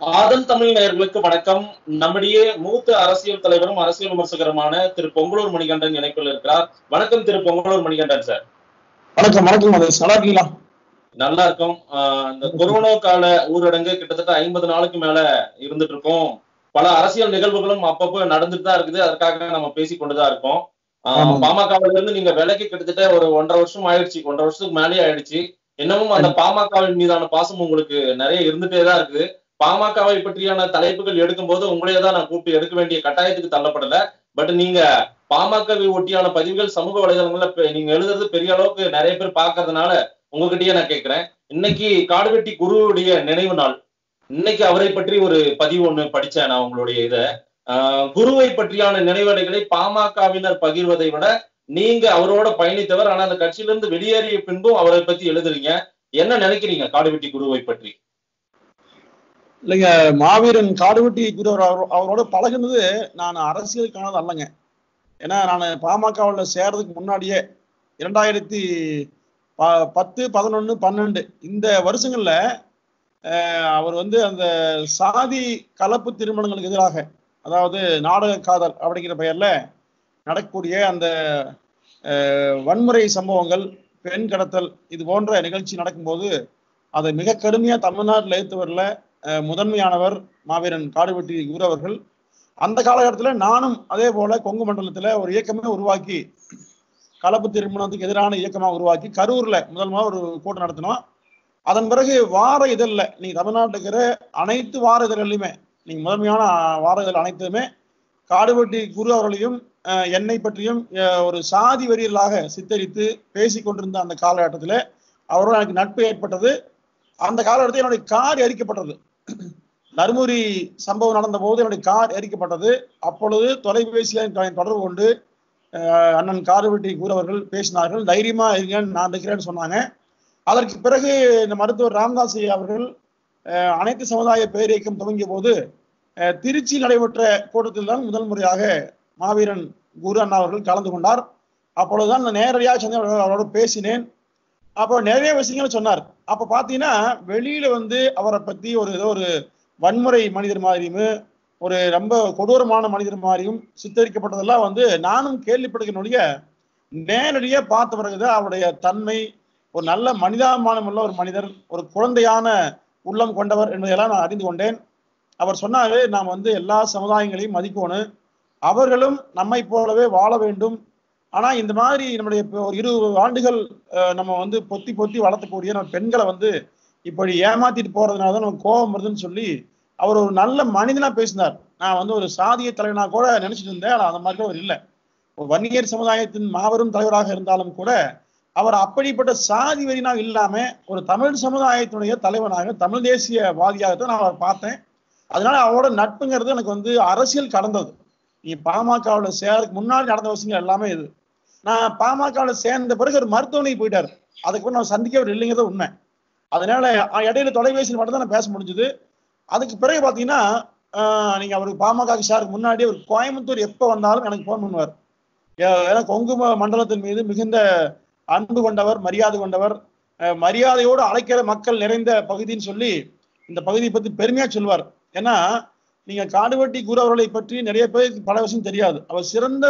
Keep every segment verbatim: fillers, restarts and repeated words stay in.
ஆதன் தமிழ் நேயர்களுக்கு வணக்கம். நம்முடைய மூத்த அரசியல் தலைவரும் அரசியல் விமர்சகருமான திரு பொங்கலூர் மணிகண்டன் இணைப்பில் இருக்கிறார். வணக்கம் திரு பொங்கலூர் மணிகண்டன் சார். வணக்கம் வணக்கம் மதேஷ், நல்லா இருக்கீங்களா? நல்லா இருக்கும். ஆஹ் இந்த கொரோனா கால ஊரடங்கு கிட்டத்தட்ட ஐம்பது நாளுக்கு மேல இருந்துட்டு இருக்கோம். பல அரசியல் நிகழ்வுகளும் அப்பப்போ நடந்துட்டு தான் இருக்குது. அதற்காக நம்ம பேசி கொண்டுதான் இருக்கோம். ஆஹ் பாமகவில இருந்து நீங்க விலைக்கு கிட்டத்தட்ட ஒரு ஒன்றரை வருஷம் ஆயிடுச்சு, ஒன்றரை வருஷத்துக்கு மேலேயே ஆயிடுச்சு. இன்னமும் அந்த பாமகவின் மீதான பாசம் உங்களுக்கு நிறைய இருந்துட்டே தான் இருக்குது. பாமகவை பற்றியான தலைப்புகள் எடுக்கும் போது உங்களையே தான் நான் கூப்பிட்டு எடுக்க வேண்டிய கட்டாயத்துக்கு தள்ளப்படல. பட் நீங்க பாமகவை ஒட்டியான பதிவுகள் சமூக வலைதளங்கள்ல நீங்க எழுதுறது பெரிய அளவுக்கு நிறைய பேர் பாக்குறதுனால உங்ககிட்டயே நான் கேட்கிறேன். இன்னைக்கு காடுவெட்டி குருவுடைய நினைவு நாள். இன்னைக்கு அவரை பற்றி ஒரு பதிவு ஒண்ணு படிச்சேன் நான் உங்களுடைய இத. ஆஹ் குருவை பற்றியான நினைவலைகளை பாமகவினர் பகிர்வதை விட நீங்க அவரோட பயணித்தவர், ஆனா அந்த கட்சியில இருந்து வெளியேறிய பின்பும் அவரை பத்தி எழுதுறீங்க. என்ன நினைக்கிறீங்க காடுவெட்டி குருவை பற்றி? இல்லைங்க, மாவீரன் காடுவெட்டி குரு அவரோட பழகுனது நான் அரசியலுக்கானது அல்லங்க. ஏன்னா நான் பாமகவில் சேர்றதுக்கு முன்னாடியே இரண்டாயிரத்தி ப பத்து பதினொன்னு பன்னெண்டு இந்த வருஷங்கள்ல அவர் வந்து அந்த சாதி கலப்பு திருமணங்களுக்கு எதிராக, அதாவது நாடக காதல் அப்படிங்கிற பெயர்ல நடக்கக்கூடிய அந்த வன்முறை சம்பவங்கள், பெண் கடத்தல், இது போன்ற நிகழ்ச்சி நடக்கும்போது அதை மிக கடுமையா தமிழ்நாட்டில் எடுத்து வரல முதன்மையானவர் மாவீரன் காடுவெட்டி குரு அவர்கள். அந்த காலகட்டத்தில் நானும் அதே போல கொங்கு மண்டலத்துல ஒரு இயக்கமே உருவாக்கி, கலப்பு திருமணத்துக்கு எதிரான இயக்கமாக உருவாக்கி கரூர்ல முதல் முதல் ஒரு கூட்டம் நடத்தினோம். அதன் பிறகு வார இதழில், நீங்க தமிழ்நாட்டில் இருக்கிற அனைத்து வார இதழ்லையுமே, நீங்க முதன்மையான வார இதழ் அனைத்துமே காடுவெட்டி குரு அவர்களையும் என்னை பற்றியும் ஒரு சாதி வெறியர்களாக சித்தரித்து பேசி கொண்டிருந்த அந்த காலகட்டத்தில் அவரோட எனக்கு நட்பு ஏற்பட்டது. அந்த காலகட்டத்தில் என்னுடைய கார் எரிக்கப்பட்டது. தர்மபுரி சம்பவம் நடந்த போது என்னுடைய கார் எரிக்கப்பட்டது. அப்பொழுது தொலைபேசியில் தொடர்பு கொண்டு அண்ணன் காடுவெட்டி குரு அவர்கள் பேசினார்கள். தைரியமா இருங்கன்னு நான் இருக்கிறேன்னு சொன்னாங்க. அதற்கு பிறகு இந்த மருத்துவர் ராமதாஸ் அவர்கள் அனைத்து சமுதாய பேரியக்கம் துவங்கிய போது திருச்சி நடைபெற்ற கூட்டத்தில் தான் முதல் முறையாக மாவீரன் குரு அண்ணா அவர்கள் கலந்து கொண்டார். அப்பொழுதுதான் நான் நேரடியாக சென்று அவரோட பேசினேன். அப்போ நிறைய விஷயங்கள் சொன்னார். அப்ப பாத்தீங்கன்னா வெளியில வந்து அவரை பத்தி ஒரு ஏதோ ஒரு வன்முறை மனிதர் மாதிரியும் ஒரு ரொம்ப கொடூரமான மனிதர் மாதிரியும் சித்தரிக்கப்பட்டதெல்லாம் வந்து நானும் கேள்விப்படுகிறனுடைய நேரடியா பார்த்த பிறகுதான் அவருடைய தன்மை, ஒரு நல்ல மனிதாபிமானம் உள்ள ஒரு மனிதர், ஒரு குழந்தையான உள்ளம் கொண்டவர் என்பதையெல்லாம் நான் அறிந்து கொண்டேன். அவர் சொன்னாரு, நாம் வந்து எல்லா சமுதாயங்களையும் மதிக்கணும், அவர்களும் நம்மை போலவே வாழ வேண்டும். ஆனா இந்த மாதிரி நம்முடைய ஒரு இருபது ஆண்டுகள் நம்ம வந்து பொத்தி பொத்தி வளர்த்தக்கூடிய நம்ம பெண்களை வந்து இப்படி ஏமாத்திட்டு போறதுனால தான் நமக்கு கோபம் வருதுன்னு சொல்லி அவர் ஒரு நல்ல மனிதனா பேசினார். நான் வந்து ஒரு சாதிய தலைவனா கூட நினைச்சிட்டு இருந்தேன். ஆனா அந்த மாதிரி அவர் இல்லை. ஒரு வன்னியர் சமுதாயத்தின் மாபெரும் தலைவராக இருந்தாலும் கூட அவர் அப்படிப்பட்ட சாதி வெறினாக இல்லாம ஒரு தமிழ் சமுதாயத்தினுடைய தலைவனாக, தமிழ் தேசியவாதியாகத்தான் நான் அவர் பார்த்தேன். அதனால அவரோட நட்புங்கிறது எனக்கு வந்து அரசியல் கடந்தது. நீ பாமகவில் சேரதுக்கு முன்னாடி நடந்த விஷயங்கள் எல்லாமே இது. நான் பாமகவில் சேர்ந்த பிறகு ஒரு மருத்துவமனைக்கு போயிட்டாரு. அதுக்கப்புறம் நான் சந்திக்கவர் இல்லைங்கிறத உண்மை. அதனால இடையில தொலைபேசியில் மட்டும் தான் நான் பேச முடிஞ்சது. அதுக்கு பிறகு பார்த்தீங்கன்னா நீங்க அவருக்கு பாமக சேருக்கு முன்னாடி ஒரு கோயம்புத்தூர் எப்போ வந்தாலும் எனக்கு ஃபோன் பண்ணுவார். ஏன்னா கொங்கு மண்டலத்தின் மீது மிகுந்த அன்பு கொண்டவர், மரியாதை கொண்டவர், மரியாதையோடு அழைக்கிற மக்கள் நிறைந்த பகுதின்னு சொல்லி இந்த பகுதியை பற்றி பெருமையா சொல்வார். ஏன்னா நீங்க காடுவெட்டி குரு அவர்களை பற்றி நிறைய பேருக்கு பல விஷயம் தெரியாது. அவர் சிறந்த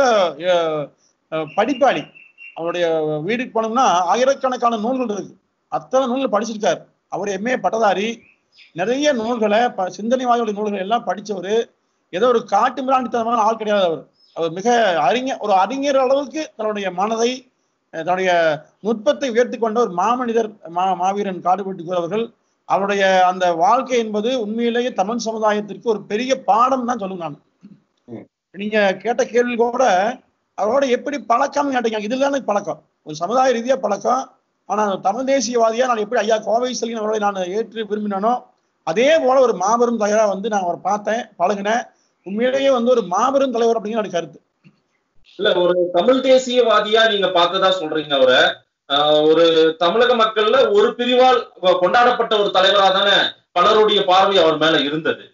படிப்பாளி. அவருடைய வீட்டுக்கு போனோம்னா ஆயிரக்கணக்கான நூல்கள் இருக்கு. அத்தனை நூல்கள் படிச்சிருக்காரு. அவர் எம்ஏ பட்டதாரி. நிறைய நூல்களை, சிந்தனைவாதிகளுடைய நூல்களை எல்லாம் படிச்சவர். ஏதோ ஒரு காட்டு மிராண்டித்தனமான ஆள் கிடையாது. அவர் அவர் மிக அறிஞர், ஒரு அறிஞர் அளவுக்கு தன்னுடைய மனதை, தன்னுடைய நுட்பத்தை உயர்த்தி கொண்ட ஒரு மாமனிதர் மா மாவீரன் காடுவெட்டி குரு அவர்கள். அவருடைய அந்த வாழ்க்கை என்பது உண்மையிலேயே தமிழ் சமுதாயத்திற்கு ஒரு பெரிய பாடம் தான் சொல்லுங்க. நான் நீங்க கேட்ட கேள்வி கூட அவரோட எப்படி பழக்கம் கேட்டீங்க. இதுல தான் பழக்கம், ஒரு சமுதாய ரீதியா பழக்கம். ஆனா தமிழ் தேசியவாதியா நான் எப்படி ஐயா கோவை செல்கின் அவர்களை நான் ஏற்று விரும்பினோ அதே போல ஒரு மாபெரும் தலைவரா வந்து நான் அவரை பார்த்தேன், பழகினேன். உண்மையிலேயே வந்து ஒரு மாபெரும் தலைவர் அப்படிங்கிற கருத்து. இல்ல, ஒரு தமிழ் தேசியவாதியா நீங்க பார்த்ததா சொல்றீங்க. அவரை ஒரு தமிழக மக்கள்ல ஒரு பிரிவால் கொண்டாடப்பட்ட ஒரு தலைவரா தானே பலருடைய பார்வை அவர் மேல இருந்தது.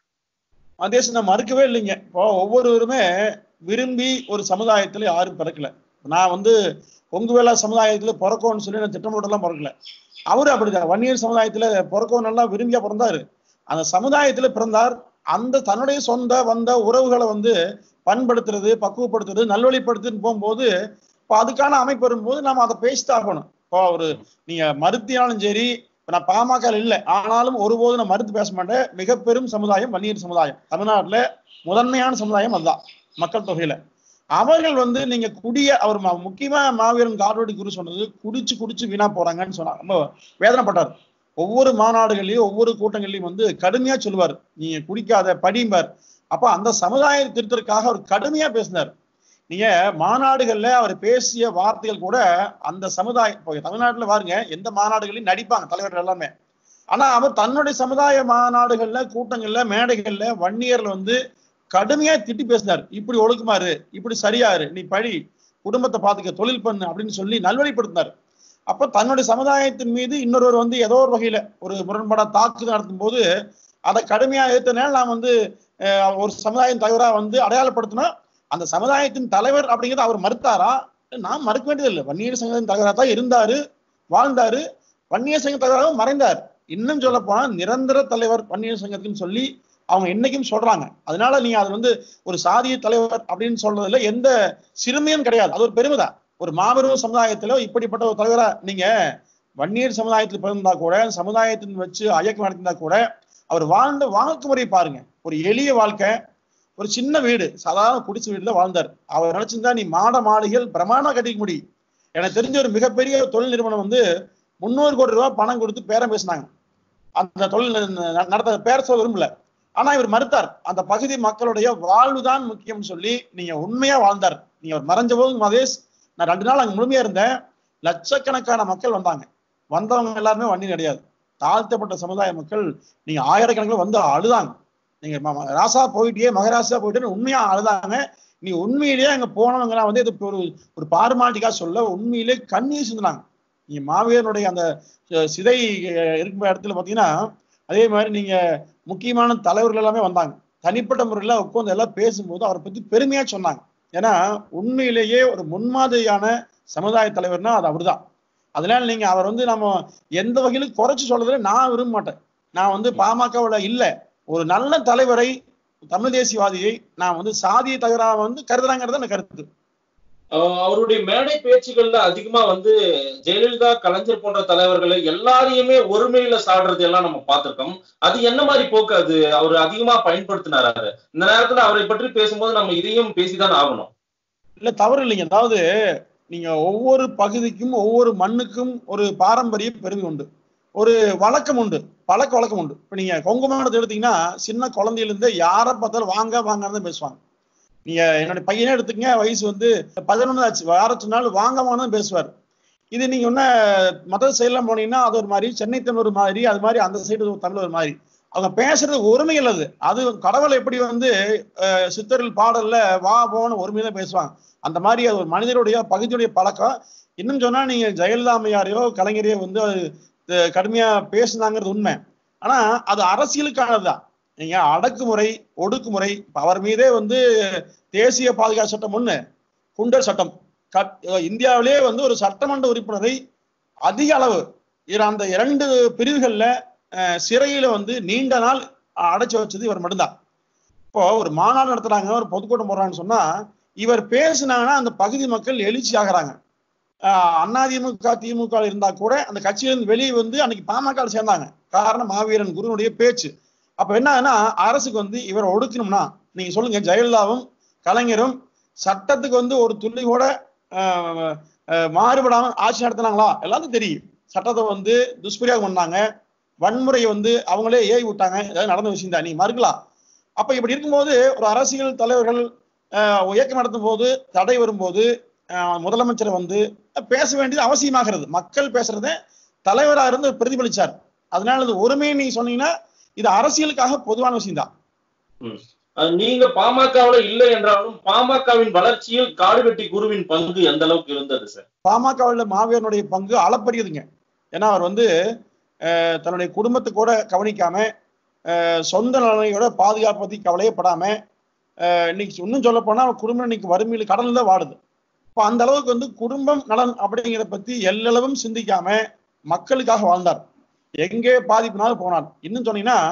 அதே நான் மறுக்கவே இல்லைங்க. இப்போ ஒவ்வொருவருமே விரும்பி ஒரு சமுதாயத்துல யாரும் பிறக்கல. நான் வந்து கொங்கு வேளா சமுதாயத்துல பிறக்கோன்னு சொல்லி நான் திட்டமிட்டெல்லாம் பிறக்கல. அவரு அப்படிதான் வன்னியர் சமுதாயத்துல பிறக்கோன்னு எல்லாம் விரும்பியா பிறந்தாரு. அந்த சமுதாயத்துல பிறந்தார். அந்த தன்னுடைய சொந்த வந்த உறவுகளை வந்து பண்படுத்துறது, பக்குவப்படுத்துறது, நல்வழிப்படுத்துன்னு போகும்போது இப்போ அதுக்கான அமைப்பு வரும்போது நம்ம அதை பேசித்தாகணும். இப்போ ஒரு நீங்க மறுத்தினாலும் சரி, நான் பாமக இல்லை, ஆனாலும் ஒருபோதும் நான் மறுத்து பேச மாட்டேன். மிக பெரும் சமுதாயம் வன்னியர் சமுதாயம். தமிழ்நாட்டுல முதன்மையான சமுதாயம் அதுதான் மக்கள் தொகையில. அவர்கள் வந்து நீங்க குடிய அவர் முக்கியமா மாவீரன் காடுவெட்டி குரு சொன்னது, குடிச்சு குடிச்சு வீணா போறாங்கன்னு சொன்னார். ரொம்ப வேதனைப்பட்டார். ஒவ்வொரு மாநாடுகள்லயும் ஒவ்வொரு கூட்டங்கள்லயும் வந்து கடுமையா சொல்லுவார், நீங்க குடிக்காத படிம்பார். அப்ப அந்த சமுதாய திருத்தற்காக அவர் கடுமையா பேசினார். நீங்க மாநாடுகள்ல அவர் பேசிய வார்த்தைகள் கூட அந்த சமுதாயம், இப்போ தமிழ்நாட்டுல பாருங்க எந்த மாநாடுகளையும் நடிப்பாங்க தலைவர்கள் எல்லாமே. ஆனா அவர் தன்னுடைய சமுதாய மாநாடுகள்ல கூட்டங்கள்ல மேடைகள்ல வன்னியர்ல வந்து கடுமையா திட்டி பேசினார். இப்படி ஒழுக்குமாறு, இப்படி சரியாரு, நீ படி, குடும்பத்தை பார்த்துக்க, தொழில் பண்ணு அப்படின்னு சொல்லி நல்வழிப்படுத்தினார். அப்ப தன்னுடைய சமுதாயத்தின் மீது இன்னொருவர் வந்து ஏதோ ஒரு வகையில ஒரு முரண்பாடா தாக்குதல் நடத்தும் போது அதை கடுமையா எதிர்த்தனால நாம் வந்து ஒரு சமுதாயம் தலைவரா வந்து அடையாளப்படுத்தினா, அந்த சமுதாயத்தின் தலைவர் அப்படிங்கிறது அவர் மறுத்தாரா? நாம் மறுக்க வேண்டியது இல்லை. வன்னியர் சங்கத்தின் தலைவராக தான் இருந்தாரு, வாழ்ந்தாரு, வன்னியர் சங்க தலைவராக மறைந்தார். இன்னும் சொல்ல போனா நிரந்தர தலைவர் வன்னியர் சங்கத்துக்குன்னு சொல்லி அவங்க என்னைக்கும் சொல்றாங்க. அதனால நீங்க அது வந்து ஒரு சாதிய தலைவர் அப்படின்னு சொல்றதுல எந்த சிறுமையும் கிடையாது. அது ஒரு பெருமைதான். ஒரு மாபெரும் சமுதாயத்துல இப்படிப்பட்ட ஒரு தலைவரா நீங்க வன்னியர் சமுதாயத்தில் பிறந்தா கூட, சமுதாயத்தின் வச்சு இயக்கம் நடத்திருந்தா கூட, அவர் வாழ்ந்த வாழ்க்கை முறை பாருங்க. ஒரு எளிய வாழ்க்கை, ஒரு சின்ன வீடு, சாதாரண குடிசை வீடுல வாழ்ந்தார். அவர் நினைச்சிருந்தா நீ மாட மாளிகள் பிரமாணம் கட்டிக்க முடியும். எனக்கு தெரிஞ்ச ஒரு மிகப்பெரிய தொழில் நிறுவனம் வந்து முன்னூறு கோடி ரூபாய் பணம் கொடுத்து பேரம் பேசினாங்க. அந்த தொழில் நடத்த பேர சொல்ல விரும்பல. ஆனா இவர் மறுத்தார். அந்த பகுதி மக்களுடைய வாழ்வுதான் முக்கியம் சொல்லி நீங்க உண்மையா வாழ்ந்தார். நீங்க அவர் மறைஞ்ச போது மதேஷ், நான் ரெண்டு நாள் அங்க முழுமையா இருந்தேன். லட்சக்கணக்கான மக்கள் வந்தாங்க. வந்தவங்க எல்லாருமே வண்டி கிடையாது, தாழ்த்தப்பட்ட சமுதாய மக்கள். நீங்க ஆயிரக்கணக்கில் வந்து அழுதாங்க. நீங்க ராசா போயிட்டே மகராசா போயிட்டே உண்மையா அழுதாங்க. நீ உண்மையிலேயே அங்க போனவங்க வந்து இது ஒரு ஒரு பார்மாலிட்டிக்கா சொல்ல உண்மையிலே கண்ணீர் சிந்தினாங்க. நீங்க மாவீரனுடைய அந்த சிதை இருக்கிற இடத்துல பாத்தீங்கன்னா அதே மாதிரி நீங்க முக்கியமான தலைவர்கள் எல்லாமே வந்தாங்க. தனிப்பட்ட முறையில உட்கார்ந்து எல்லாம் பேசும்போது அவரை பத்தி பெருமையா சொன்னாங்க. ஏன்னா உண்மையிலேயே ஒரு முன்மாதிரியான சமுதாய தலைவர்னா அது அவர்தான். அதனால நீங்க அவர் வந்து நம்ம எந்த வகையிலும் குறைச்சு சொல்றதுல நான் விரும்ப மாட்டேன். நான் வந்து பாமகவுல இல்ல, ஒரு நல்ல தலைவரை, தமிழ் தேசியவாதியை நான் வந்து சாதிய தலைவராக வந்து கருதுறாங்கிறத எனக்கு கருத்து. அவருடைய மேடை பேச்சுகள்ல அதிகமா வந்து ஜெயலலிதா, கலைஞர் போன்ற தலைவர்களை எல்லாரையுமே ஒருமையில சாடுறது எல்லாம் நம்ம பார்த்திருக்கோம். அது என்ன மாதிரி போக்கு அது அவர் அதிகமா பயன்படுத்தினாரு? இந்த நேரத்துல அவரை பற்றி பேசும்போது நம்ம இதையும் பேசிதான் ஆகணும். இல்ல தவறு இல்லைங்க. அதாவது நீங்க ஒவ்வொரு பகுதிக்கும் ஒவ்வொரு மண்ணுக்கும் ஒரு பாரம்பரிய பெருமை உண்டு, ஒரு வழக்கம் உண்டு, பழக்க வழக்கம் உண்டு. இப்ப நீங்க கொங்கு மாவட்டத்தை எடுத்தீங்கன்னா சின்ன குழந்தையில இருந்து யாரை பார்த்தாலும் வாங்க வாங்கன்னு பேசுவாங்க. நீங்க என்னோட பையனே எடுத்துக்கங்க, வயசு வந்து பதினொன்னு ஆச்சு, வார சொன்னாலும் வாங்க வாங்கன்னு பேசுவார். இது நீங்க ஒன்ன மத சைட்லாம் போனீங்கன்னா அது ஒரு மாதிரி, சென்னை தமிழ் ஒரு மாதிரி, அது மாதிரி அந்த சைடு தமிழ் ஒரு மாதிரி. அவங்க பேசுறது ஒருமை இல்லது. அது கடவுளை எப்படி வந்து சித்தர்கள் பாடல்ல வா போன்னு ஒருமைதான் பேசுவாங்க, அந்த மாதிரி அது ஒரு மனிதனுடைய பகுதியுடைய பழக்கம். இன்னும் சொன்னா நீங்க ஜெயலலிதா அம்மையாரையோ கலைஞரையோ வந்து கடுமையா பேசுனாங்கிறது உண்மை. ஆனா அது அரசியலுக்கானதுதான். நீங்க அடக்குமுறை, ஒடுக்குமுறை, அவர் மீதே வந்து தேசிய பாதுகாப்பு சட்டம் ஒண்ணு, குண்டர் சட்டம், இந்தியாவிலே வந்து ஒரு சட்டமன்ற உறுப்பினரை அதிக அளவு அந்த இரண்டு பிரிவுகள்ல சிறையில வந்து நீண்ட நாள் அடைச்சு வச்சது இவர் மட்டும்தான். இப்போ ஒரு மாநாடு நடத்துறாங்க, ஒரு பொதுக்கூட்டம் போடுறாங்கன்னு சொன்னா இவர் பேசினாங்கன்னா அந்த பகுதி மக்கள் எழுச்சி ஆகிறாங்க. அதிமுக திமுக இருந்தா கூட அந்த கட்சியிலிருந்து வெளியே வந்து அன்னைக்கு பாமக சேர்ந்தாங்க. காரணம் மாவீரன் குருனுடைய பேச்சு. அப்ப என்னன்னா அரசுக்கு வந்து இவரை ஒடுக்கணும்னா நீங்க சொல்லுங்க, ஜெயலலிதாவும் கலைஞரும் சட்டத்துக்கு வந்து ஒரு துள்ளி கூட மாறுபடாம ஆட்சி நடத்தினாங்களா? எல்லாத்துக்கும் தெரியும். சட்டத்தை வந்து துஷ்பிரயோகம் பண்ணாங்க, வன்முறையை வந்து அவங்களே ஏவி விட்டாங்க, ஏதாவது நடந்த விஷயம் தான், நீங்க மறுக்கலாம். அப்ப இப்படி இருக்கும்போது ஒரு அரசியல் தலைவர்கள் இயக்கம் நடத்தும் போது தடை வரும்போது முதலமைச்சரை வந்து பேச வேண்டியது அவசியமாகிறது. மக்கள் பேசுறத தலைவராக இருந்து பிரதிபலிச்சார். அதனால இது ஒருமையை நீங்க சொன்னீங்கன்னா இது அரசியலுக்காக பொதுவான விஷயம் தான். நீங்க பாமகவுல இல்லை என்றாலும் பாமகவின் வளர்ச்சியில் காடுவெட்டி குருவின் பங்கு எந்த அளவுக்கு இருந்தது சார்? பாமகவுல மாவீரனுடைய பங்கு அளப்பரியதுங்க. ஏன்னா அவர் வந்து தன்னுடைய குடும்பத்தை கூட கவனிக்காம, சொந்த நலனையோட பாதுகாப்பு பத்தி கவலையப்படாம, இன்னைக்கு இன்னும் சொல்ல போனா குடும்பம் இன்னைக்கு வறுமையில கடல்ல தான் வாடுது. இப்போ அந்த அளவுக்கு வந்து குடும்பம் நலன் அப்படிங்கிறத பத்தி எல்லளவும் சிந்திக்காம மக்களுக்காக வாழ்ந்தார். எங்கே பாதிப்புனாலும் போனார். இன்னும் சொன்னீங்கன்னா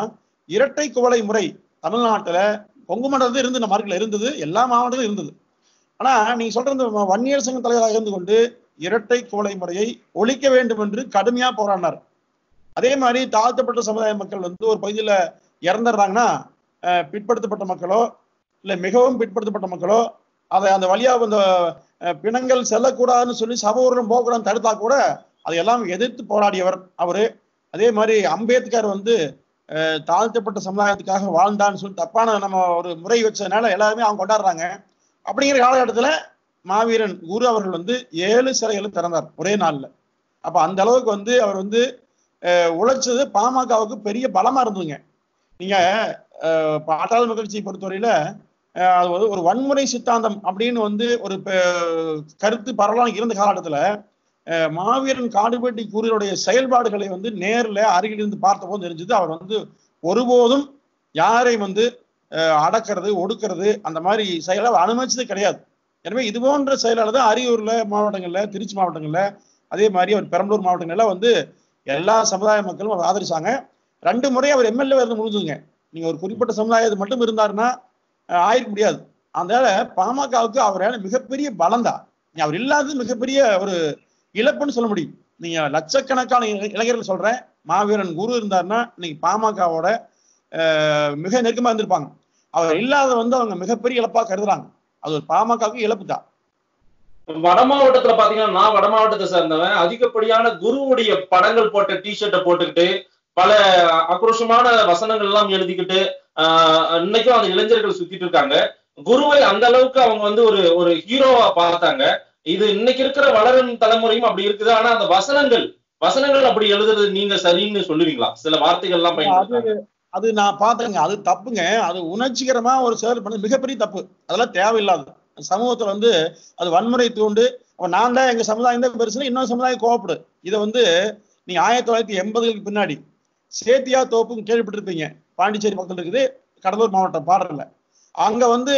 இரட்டை குவளை முறை தமிழ்நாட்டுல கொங்கு மண்டலத்தில் இருந்து இந்த மார்க்கில் இருந்தது, எல்லா மாவட்டத்திலும் இருந்தது. ஆனா நீங்க சொல்ற இந்த வன்னியர் சங்க தலைவராக இருந்து கொண்டு இரட்டை குவளை முறையை ஒழிக்க வேண்டும் என்று கடுமையா போராடினார். அதே மாதிரி தாழ்த்தப்பட்ட சமுதாய மக்கள் வந்து ஒரு பகுதியில இறந்துடுறாங்கன்னா பிற்படுத்தப்பட்ட மக்களோ இல்ல மிகவும் பிற்படுத்தப்பட்ட மக்களோ அதை அந்த வழியா அந்த பிணங்கள் செல்லக்கூடாதுன்னு சொல்லி சமூகம் போகக்கூடாதுன்னு தடுத்தா கூட அதையெல்லாம் எதிர்த்து போராடியவர் அவரு. அதே மாதிரி அம்பேத்கர் வந்து தாழ்த்தப்பட்ட சமுதாயத்துக்காக வாழ்ந்தான்னு சொல்லி தப்பான நம்ம ஒரு முறை வச்சதுனால எல்லாருமே அவங்க கொண்டாடுறாங்க. அப்படிங்கிற காலகட்டத்துல மாவீரன் குரு அவர்கள் வந்து ஏழு சிறைகளை திறந்தார் ஒரே நாள்ல. அப்ப அந்த அளவுக்கு வந்து அவர் வந்து உழைச்சது பாமகவுக்கு பெரிய பலமா இருந்ததுங்க. நீங்க பாட்டாளி மக்கள் கட்சியை பொறுத்தவரையில அது ஒரு வன்முறை சித்தாந்தம் அப்படின்னு வந்து ஒரு கருத்து பரவலாக இருந்த காலகட்டத்துல மாவீரன் காடுவெட்டி குருவுடைய செயல்பாடுகளை வந்து நேர்ல அருகில் இருந்து பார்த்த போது தெரிஞ்சது அவர் வந்து ஒருபோதும் யாரை வந்து அடக்கிறது ஒடுக்கிறது அந்த மாதிரி செயலை அனுமதிச்சது கிடையாது. எனவே இது போன்ற செயலாளர் தான் அரியூர்ல மாவட்டங்கள்ல திருச்சி மாவட்டங்கள்ல அதே மாதிரி அவர் பெரம்பலூர் மாவட்டங்கள்ல வந்து எல்லா சமுதாய மக்களும் அவர் ஆதரிச்சாங்க. ரெண்டு முறை அவர் எம்எல்ஏ இருந்து முடிஞ்சுங்க. நீங்க ஒரு குறிப்பிட்ட சமுதாயத்தை மட்டும் இருந்தாருன்னா ஆயிருக்க முடியாது. அதனால பாமகவுக்கு அவரால் மிகப்பெரிய பலம் தான். அவர் இல்லாதது மிகப்பெரிய ஒரு இழப்புன்னு சொல்ல முடியும். நீங்க லட்சக்கணக்கான இளைஞர்கள் சொல்றேன், மாவீரன் குரு இருந்தாருன்னா இன்னைக்கு பாமகவோட மிக நெருக்கமா இருந்திருப்பாங்க. அவர் இல்லாத வந்து அவங்க மிகப்பெரிய இழப்பா கருதுறாங்க. அது ஒரு பாமகவுக்கு இழப்பு தான். வட மாவட்டத்துல பாத்தீங்கன்னா, நான் வட மாவட்டத்தை சேர்ந்தவன், அதிகப்படியான குருவுடைய படங்கள் போட்ட டிஷர்ட்டை போட்டுக்கிட்டு பல ஆக்ரோஷமான வசனங்கள் எல்லாம் எழுதிக்கிட்டு ஆஹ் இன்னைக்கும் அந்த இளைஞர்கள் சுத்திட்டு இருக்காங்க. குருவை அந்த அளவுக்கு அவங்க வந்து ஒரு ஒரு ஹீரோவா பார்த்தாங்க. இது இன்னைக்கு இருக்கிற வளரும் தலைமுறையும் அப்படி இருக்குது. ஆனா அந்த வசனங்கள் வசனங்கள் அப்படி எழுதுறது நீங்க சரின்னு சொல்லுவீங்களா? சில வார்த்தைகள் எல்லாம் பயன்படுத்துறாங்க. அது நான் பார்த்தேங்க, அது தப்புங்க. அது உணர்ச்சிகரமா ஒரு செயல் பண்ணது மிகப்பெரிய தப்பு. அதெல்லாம் தேவையில்லாது. சமூகத்துல வந்து அது வன்முறை தூண்டு. நான் தான் எங்க சமுதாயம் தான் பெருசுல இன்னொரு சமுதாயம் கோவப்படு. இதை வந்து நீங்க ஆயிரத்தி தொள்ளாயிரத்தி எண்பதுகளுக்கு பின்னாடி சேத்தியா தோப்பும் கேள்விப்பட்டிருப்பீங்க. பாண்டிச்சேரி பக்கத்துல இருக்குது, கடலூர் மாவட்டம் பாடல. அங்க வந்து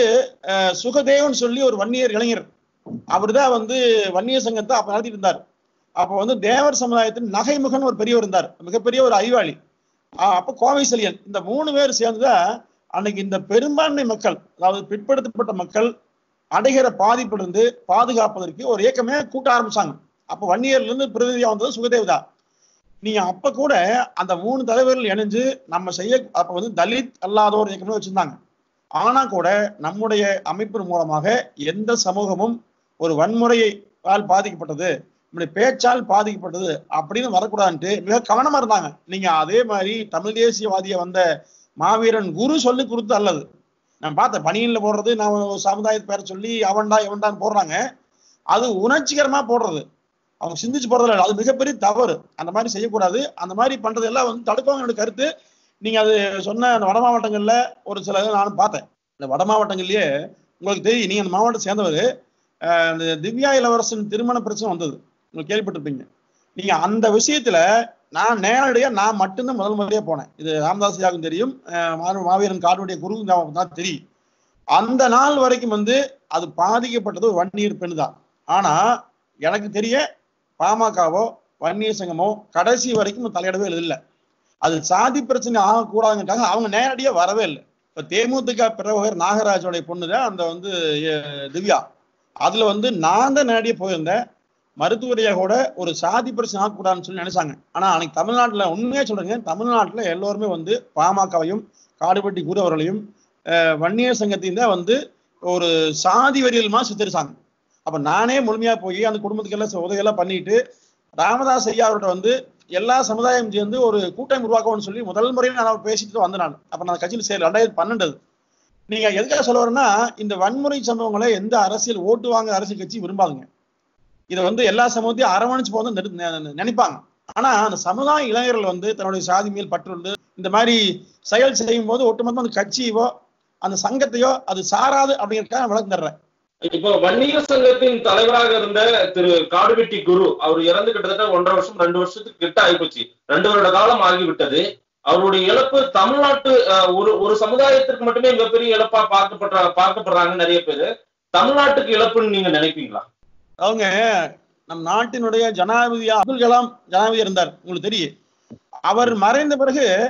சுகதேவன் சொல்லி ஒரு வன்னியர் இளைஞர், அவர் தான் வந்து வன்னியர் சங்கத்தை அப்ப நடத்திட்டு இருந்தார். அப்ப வந்து தேவர் சமுதாயத்தின் நகைமுகன் ஒரு பெரியவர் இருந்தார், மிகப்பெரிய ஒரு அறிவாளி. அப்ப கோவை செலியன், இந்த மூணு பேர் சேர்ந்துதான் அன்னைக்கு இந்த பெரும்பான்மை மக்கள், அதாவது பிற்படுத்தப்பட்ட மக்கள் அடைகிற பாதிப்பிலிருந்து பாதுகாப்பதற்கு ஒரு இயக்கமே கூட்ட ஆரம்பிச்சாங்க. அப்ப வன்னியர்ல இருந்து பிரதிநிதியா வந்தது சுகதேவ் தான். நீங்க அப்ப கூட அந்த மூணு தலைவர்கள் இணைஞ்சு நம்ம செய்ய அப்ப வந்து தலித் அல்லாதோர் இயக்கமே வச்சிருந்தாங்க. ஆனா கூட நம்முடைய அமைப்பின் மூலமாக எந்த சமூகமும் ஒரு வன்முறையால் பாதிக்கப்பட்டது, நம்முடைய பேச்சால் பாதிக்கப்பட்டது அப்படின்னு வரக்கூடாதுன்ட்டு மிக கவனமா இருந்தாங்க. நீங்க அதே மாதிரி தமிழ் தேசியவாதிய வந்த மாவீரன் குரு சொல்லி கொடுத்து அல்லது நான் பார்த்தேன் பணியில போடுறது, நான் சமுதாயத்தை பேர சொல்லி அவன்டா இவன்டான்னு போடுறாங்க. அது உணர்ச்சிகரமா போடுறது, அவங்க சிந்திச்சு போறதுல அது மிகப்பெரிய தவறு. அந்த மாதிரி செய்யக்கூடாது. அந்த மாதிரி பண்றது எல்லாம் வந்து தடுப்பாங்க என்னோட கருத்து. நீங்க அது சொன்ன அந்த வட மாவட்டங்கள்ல ஒரு சில நானும் பார்த்தேன். இந்த வட மாவட்டங்கள்லயே உங்களுக்கு தெரியும், நீங்க அந்த மாவட்டம் சேர்ந்தவர், இந்த திவ்யா இளவரசன் திருமண பிரச்சனை வந்தது, உங்களுக்கு கேள்விப்பட்டிருப்பீங்க. நீங்க அந்த விஷயத்துல நான் நேரடியா நான் மட்டும்தான் முதல் முறையா போனேன். இது ராமதாசியாவுக்கும் தெரியும், மாவீரன் காடுடைய குரு தான் தெரியும். அந்த நாள் வரைக்கும் வந்து அது பாதிக்கப்பட்டது ஒரு வன்னியர் பெண் தான். ஆனா எனக்கு தெரிய பாமகவோ வன்னியர் சங்கமோ கடைசி வரைக்கும் தலையிடவே இல்லை. அது சாதி பிரச்சனை ஆகக்கூடாதுங்காக அவங்க நேரடியா வரவே இல்லை. இப்ப தேமுதிக பிரமுகர் நாகராஜோடைய பொண்ணுதான் அந்த வந்து திவ்யா, அதுல வந்து நான் தான் நேரடியா போயிருந்தேன். மருத்துவரையா கூட ஒரு சாதி பிரச்சனை ஆகக்கூடாதுன்னு சொல்லி நினைச்சாங்க. ஆனா அன்னைக்கு தமிழ்நாட்டுல உண்மையா சொல்றேங்க, தமிழ்நாட்டுல எல்லோருமே வந்து பாமகவையும் காடுவெட்டி குரு அவர்களையும் வன்னியர் சங்கத்தையும் தான் வந்து ஒரு சாதி வரியல்மா சித்தரிச்சாங்க. அப்ப நானே முழுமையா போய் அந்த குடும்பத்துக்கு எல்லாம் உதவியெல்லாம் பண்ணிட்டு ராமதாஸ் ஐயா அவர்கிட்ட வந்து எல்லா சமுதாயம் சேர்ந்து ஒரு கூட்டணி உருவாக்கணும்னு சொல்லி முதல் முறையில் நான் பேசிட்டு வந்தேன். நான் அப்ப நான் கட்சியில் சேர ரெண்டாயிரத்தி பன்னெண்டு நீங்க எதுக்காக சொல்ல வரேன்னா, இந்த வன்முறை சம்பவங்களை எந்த அரசியல் ஓட்டு வாங்க அரசியல் கட்சி விரும்பாதுங்க. இதை வந்து எல்லா சமூகத்தையும் அரவணைச்சு போது நினைப்பாங்க. ஆனா அந்த சமுதாய இளைஞர்கள் வந்து தன்னுடைய சாதி மேல் பற்று இந்த மாதிரி செயல் செய்யும் போது ஒட்டுமொத்தம் அந்த கட்சியோ அந்த சங்கத்தையோ அது சாராது அப்படிங்கிறதுக்காக விளக்கம் தர்றேன். இப்போ வன்னியர் சங்கத்தின் தலைவராக இருந்த திரு காடுவெட்டி குரு அவர் இறந்து கிட்டத்தட்ட ஒன்றரை வருஷம் ரெண்டு வருஷத்துக்கு கிட்ட ஆகிப்போச்சு, ரெண்டு வருட காலம் ஆகிவிட்டது. அவருடைய இழப்பு தமிழ்நாட்டு ஒரு ஒரு சமுதாயத்திற்கு மட்டுமே மிகப்பெரிய இழப்பா பார்க்கப்படுற பார்க்கப்படுறாங்க நிறைய பேரு. தமிழ்நாட்டுக்கு இழப்புன்னு நீங்க நினைப்பீங்களா? அவங்க நம் நாட்டினுடைய ஜனாதிபதியா அப்துல் கலாம் ஜனாதிபதி இருந்தார், உங்களுக்கு தெரியும். அவர் மறைந்த பிறகு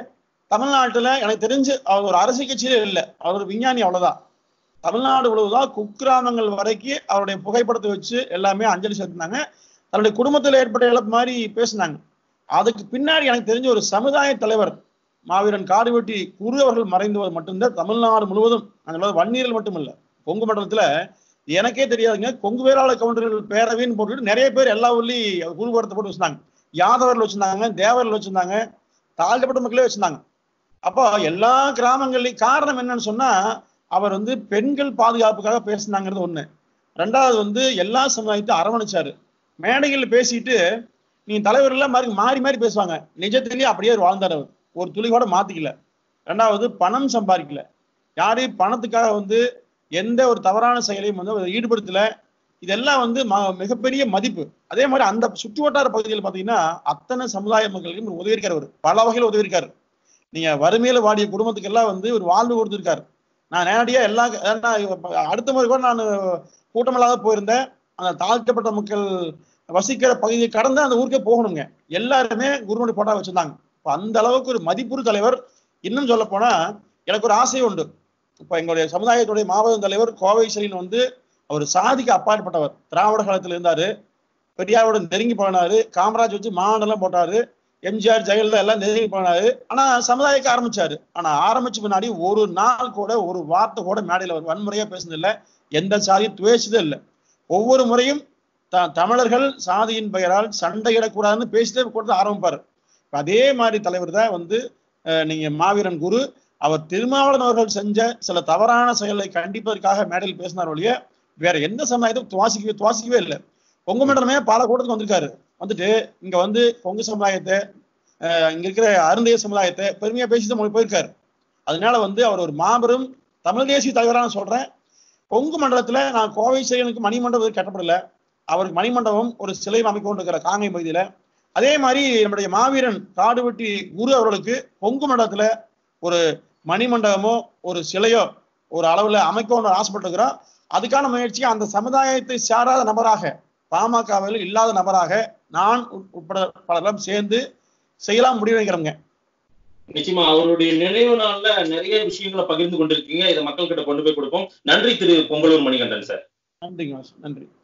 தமிழ்நாட்டுல எனக்கு தெரிஞ்சு அவர் ஒரு அரசியல் கட்சியிலே இல்லை, அவர் ஒரு விஞ்ஞானி, அவ்வளவுதான். தமிழ்நாடு முழுவதும் குக்கிராமங்கள் வரைக்கும் அவருடைய புகைப்படத்தை வச்சு எல்லாமே அஞ்சலி செலுத்தினாங்க. தன்னுடைய குடும்பத்தில் ஏற்பட்ட இழப்பு மாதிரி பேசினாங்க. அதுக்கு பின்னாடி எனக்கு தெரிஞ்ச ஒரு சமுதாய தலைவர் மாவீரன் காடுவெட்டி குரு அவர்கள் மறைந்தவர் மட்டும்தான் தமிழ்நாடு முழுவதும், நாங்கள் வன்னியர்கள் மட்டும் இல்லை, கொங்கு மண்டலத்துல எனக்கே தெரியாதுங்க, கொங்கு வேளாளர் கவுண்டர்கள் பேரவைன்னு போட்டுட்டு நிறைய பேர் எல்லா ஊர்லயும் குருபுரத்தை போட்டு வச்சிருந்தாங்க. யாதவர்கள் வச்சிருந்தாங்க, தேவர்கள் வச்சிருந்தாங்க, தாழ்த்தப்பட்ட மக்களே வச்சிருந்தாங்க. அப்போ எல்லா கிராமங்கள்லயும் காரணம் என்னன்னு சொன்னா, அவர் வந்து பெண்கள் பாதுகாப்புக்காக பேசினாங்கிறது ஒண்ணு. ரெண்டாவது வந்து எல்லா சமுதாயத்தையும் அரவணைச்சாரு. மேடைகள் பேசிட்டு நீங்க தலைவர் எல்லாம் மாறி மாறி மாறி பேசுவாங்க, நிஜத்திலேயே அப்படியே வாழ்ந்தார் அவர், ஒரு துளி கூட மாத்திக்கல. ரெண்டாவது பணம் சம்பாதிக்கல, யாரையும் பணத்துக்காக வந்து எந்த ஒரு தவறான செயலையும் வந்து அவர் ஈடுபடுத்தல. இதெல்லாம் வந்து மிகப்பெரிய மதிப்பு. அதே மாதிரி அந்த சுற்று வட்டார பகுதியில் பாத்தீங்கன்னா அத்தனை சமுதாய மக்களுக்கும் உதவி இருக்காரு, அவர் பல வகையில் உதவி இருக்காரு. நீங்க வறுமையில வாடிய குடும்பத்துக்கு எல்லாம் வந்து ஒரு வாழ்வு கொடுத்துருக்காரு. நான் நேரடியா எல்லா அடுத்த முறை கூட நான் கூட்டமில்லாத போயிருந்தேன். அந்த தாழ்த்தப்பட்ட மக்கள் வசிக்கிற பகுதியை கடந்து அந்த ஊருக்கே போகணுங்க. எல்லாருமே குருவனுடைய போட்டா வச்சிருந்தாங்க. இப்ப அந்த அளவுக்கு ஒரு மதிப்புறு தலைவர். இன்னும் சொல்ல போனா எனக்கு ஒரு ஆசை உண்டு. இப்ப எங்களுடைய சமுதாயத்துடைய மாபெரும் தலைவர் கோவை செழியன் வந்து அவர் சாதிக்கு அப்பாற்பட்டவர். திராவிட காலத்துல இருந்தாரு, பெரியாரோட நெருங்கி போனாரு, காமராஜ் வச்சு மாநிலம் போட்டாரு, எம்ஜிஆர் ஜெயலலிதா எல்லாம் நெருங்கி போனாரு. ஆனா சமுதாயக்கு ஆரம்பிச்சாரு. ஆனா ஆரம்பிச்ச பின்னாடி ஒரு நாள் கூட ஒரு வார்த்தை கூட மேடையில வன்முறையா பேசுனது இல்லை, எந்த சாதியும் துவேச்சதே இல்லை. ஒவ்வொரு முறையும் த தமிழர்கள் சாதியின் பெயரால் சண்டையிடக்கூடாதுன்னு பேசிட்டே கொடுத்து ஆரம்பிப்பாரு. அதே மாதிரி தலைவர் தான் வந்து நீங்க மாவீரன் குரு. அவர் திருமாவளவன் அவர்கள் செஞ்ச சில தவறான செயலை கண்டிப்பதற்காக மேடையில் பேசினார் ஒழிய வேற எந்த சமுதாயத்தையும் துவாசிக்கவே துவாசிக்கவே இல்லை. கொங்கு மண்டலமே பல கூட்டத்துக்கு வந்திருக்காரு. வந்துட்டு இங்க வந்து கொங்கு சமுதாயத்தை அஹ் இங்க இருக்கிற அருந்தைய சமுதாயத்தை பெருமையா பேசிட்டு போயிருக்காரு. அதனால வந்து அவர் ஒரு மாபெரும் தமிழ் தேசிய தலைவராக நான் சொல்றேன். கொங்கு மண்டலத்துல நான் கோவை செழியனுக்கு மணிமண்டபம் கட்டப்படல, அவருக்கு மணிமண்டபம் ஒரு சிலை அமைக்க கொண்டிருக்கிற காங்கை பகுதியில. அதே மாதிரி நம்முடைய மாவீரன் காடுவெட்டி குரு அவர்களுக்கு கொங்கு மண்டலத்துல ஒரு மணிமண்டபமோ ஒரு சிலையோ ஒரு அளவுல அமைக்கணும்னு ஆசைப்பட்டிருக்கிறோம். அதுக்கான முயற்சியை அந்த சமுதாயத்தை சாராத நபராக, பாமகவில் இல்லாத நபராக நான் உட்பட பலரும் சேர்ந்து செய்யலாம் முடிவு வைக்கிறோங்க. நிச்சயமா அவருடைய நினைவு நாள்ல நிறைய விஷயங்களை பகிர்ந்து கொண்டிருக்கீங்க. இதை மக்கள் கிட்ட கொண்டு போய் கொடுப்போம். நன்றி திரு பொங்கலூர் மணிகண்டன் சார். நன்றிங்க, நன்றி.